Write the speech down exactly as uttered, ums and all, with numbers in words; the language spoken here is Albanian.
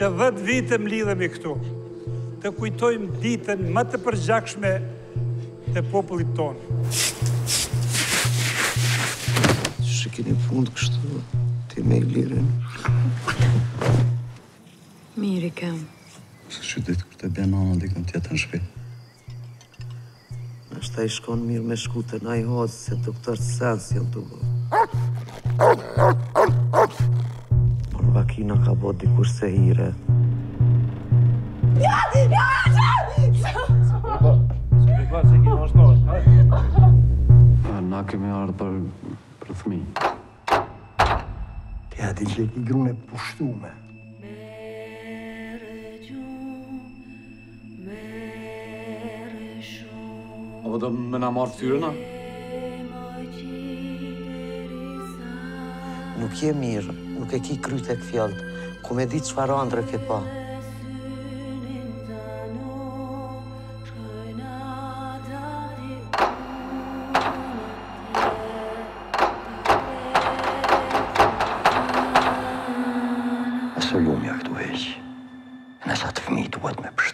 që dhjetë vite më lidhemi këtu, të kujtojmë ditën më të përgjakshme të popullit tonë. Që keni fund kështu, ti me i lirin. Mirë i kem. Së që ditë kur të bja nana dikën tjetër në shpi. Nështë ta i shkon mirë me shkute na i hodë se doktor Sens janë të bërë. Por vakina ka bo dikush se hire. Ja! Ja! Na kemi ardhë për, për fëmi. Ti ati që i grune pushtume. Apo do me na marrë ftyrëna? Nuk je mirë, nuk e ki kryt e këfjallët, ku me di qëfar andre ke pa. Nëse lumja këtu heqë, nësa të fëmi duhet me pështu.